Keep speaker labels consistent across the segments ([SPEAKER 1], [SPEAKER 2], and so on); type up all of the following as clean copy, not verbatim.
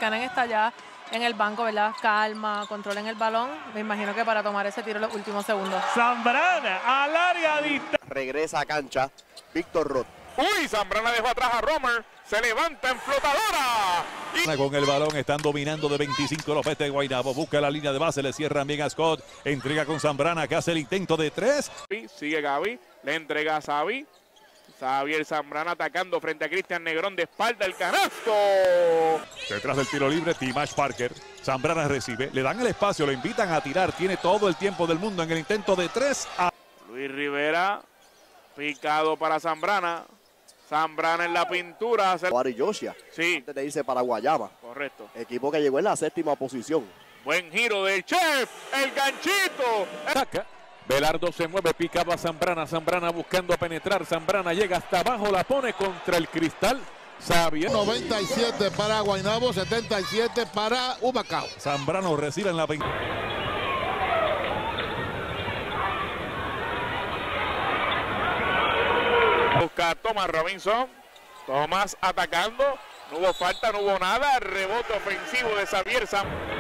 [SPEAKER 1] Buchanan está ya en el banco, ¿verdad? Calma, controlen el balón. Me imagino que para tomar ese tiro en los últimos segundos.
[SPEAKER 2] Zambrana a larga distancia.
[SPEAKER 3] Regresa a cancha Víctor Roth.
[SPEAKER 4] Uy, Zambrana dejó atrás a Romer. Se levanta en flotadora.
[SPEAKER 5] Con el balón están dominando de 25 los Petes de Guaynabo. Busca la línea de base, le cierran bien a Scott. Entrega con Zambrana que hace el intento de 3.
[SPEAKER 4] Sigue Gaby, le entrega a Xavi. Xavier Zambrana atacando frente a Cristian Negrón de espalda el canasto.
[SPEAKER 5] Detrás del tiro libre, Timash Parker. Zambrana recibe, le dan el espacio, lo invitan a tirar. Tiene todo el tiempo del mundo en el intento de 3.
[SPEAKER 4] Luis Rivera, picado para Zambrana. Zambrana en la pintura.
[SPEAKER 3] Wari Joshua.
[SPEAKER 4] Sí.
[SPEAKER 3] Antes de irse para Guayama.
[SPEAKER 4] Correcto.
[SPEAKER 3] Equipo que llegó en la 7ª posición.
[SPEAKER 4] Buen giro del Chef. El ganchito.
[SPEAKER 6] Ataca. Belardo se mueve, picaba a Zambrana. Zambrana buscando penetrar. Zambrana llega hasta abajo, la pone contra el cristal. Xavier.
[SPEAKER 7] 97 para Guaynabo, 77 para Humacao.
[SPEAKER 5] Zambrano recibe en la pintura.
[SPEAKER 4] Busca Thomas Robinson. Thomas atacando. No hubo falta, no hubo nada. Rebote ofensivo de Xavier Zambrana.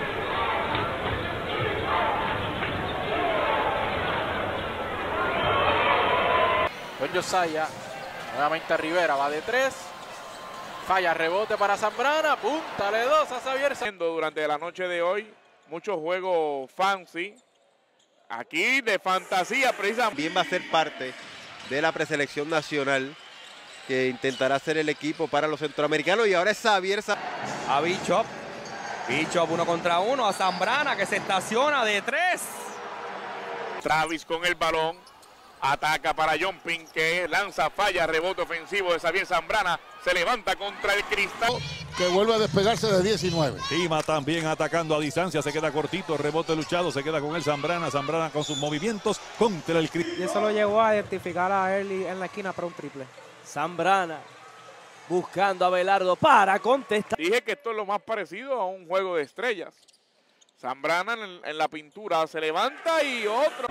[SPEAKER 8] Con Josiah, nuevamente Rivera, va de 3. Falla, rebote para Zambrana. Púntale 2 a Xavier Zambrana.
[SPEAKER 4] Durante la noche de hoy, muchos juegos fancy. Aquí de fantasía, precisamente.
[SPEAKER 9] También va a ser parte de la preselección nacional que intentará hacer el equipo para los centroamericanos. Y ahora es Xavier
[SPEAKER 10] a Bishop. Bishop 1 contra 1 a Zambrana que se estaciona de 3.
[SPEAKER 4] Travis con el balón. Ataca para John Pin que lanza, falla, rebote ofensivo de Xavier Zambrana. Se levanta contra el cristal.
[SPEAKER 7] Que vuelve a despegarse de 19.
[SPEAKER 5] Tima también atacando a distancia, se queda cortito, rebote luchado, se queda con el Zambrana. Zambrana con sus movimientos contra el cristal.
[SPEAKER 11] Y eso lo llevó a identificar a Early en la esquina para un triple.
[SPEAKER 10] Zambrana buscando a Belardo para contestar.
[SPEAKER 4] Dije que esto es lo más parecido a un juego de estrellas. Zambrana en la pintura se levanta y otro.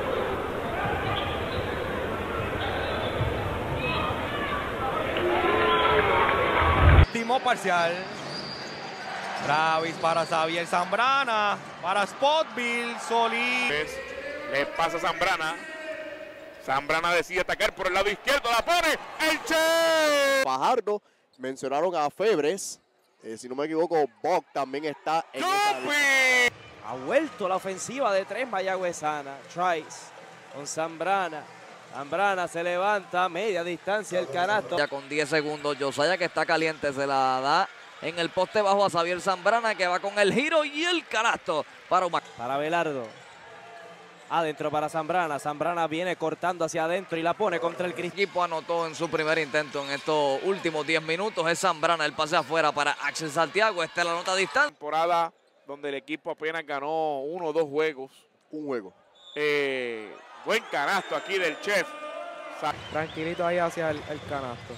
[SPEAKER 10] Último parcial. Travis para Xavier Zambrana. Para Spotville. Solís.
[SPEAKER 4] Le pasa a Zambrana. Zambrana decide atacar por el lado izquierdo. La pone el Che.
[SPEAKER 3] Fajardo. Mencionaron a Febres. Si no me equivoco, Bock también está en esa.
[SPEAKER 10] Ha vuelto la ofensiva de 3 mayagüezana. Trice con Zambrana. Zambrana se levanta, media distancia el canasto.
[SPEAKER 12] Ya con 10 segundos, Josiah que está caliente se la da en el poste bajo a Xavier Zambrana que va con el giro y el canasto para Humacao.
[SPEAKER 10] Para Belardo. Adentro para Zambrana. Zambrana viene cortando hacia adentro y la pone contra el cristal.
[SPEAKER 12] El equipo anotó en su primer intento en estos últimos 10 minutos. Es Zambrana el pase afuera para Axel Santiago. Esta es la nota a distancia.
[SPEAKER 4] Temporada donde el equipo apenas ganó 1 o 2 juegos.
[SPEAKER 3] Un juego.
[SPEAKER 4] Buen canasto aquí del Chef.
[SPEAKER 11] Tranquilito ahí hacia el canasto.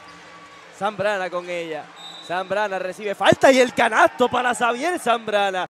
[SPEAKER 10] Zambrana con ella. Zambrana recibe falta y el canasto para Xavier Zambrana.